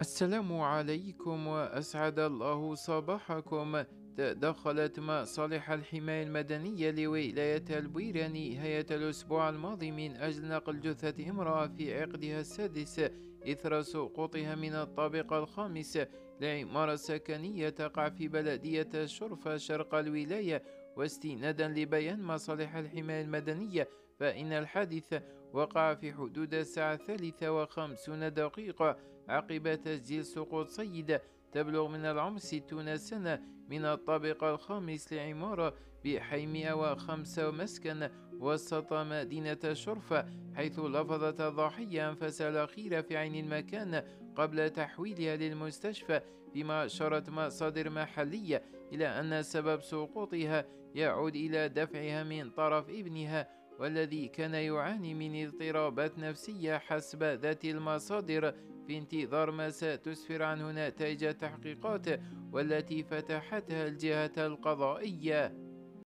السلام عليكم وأسعد الله صباحكم. تدخلت مصالح الحماية المدنية لولاية البويراني هيئة الأسبوع الماضي من أجل نقل جثة امرأة في عقدها السادس إثر سقوطها من الطابق الخامس لعمارة سكنية تقع في بلدية الشرفة شرق الولاية. واستنادا لبيان مصالح الحماية المدنية، فإن الحادث وقع في حدود الساعة 53 دقيقة عقب تسجيل سقوط سيدة تبلغ من العمر 60 سنة من الطابق الخامس لعمارة بحي 105 مسكن وسط مدينة شرفة، حيث لفظت الضحية أنفاسها الأخيرة في عين المكان قبل تحويلها للمستشفى. فيما أشارت مصادر محلية إلى أن سبب سقوطها يعود إلى دفعها من طرف ابنها، والذي كان يعاني من اضطرابات نفسية حسب ذات المصادر، في انتظار ما ستسفر عنه نتائج التحقيقات والتي فتحتها الجهة القضائية.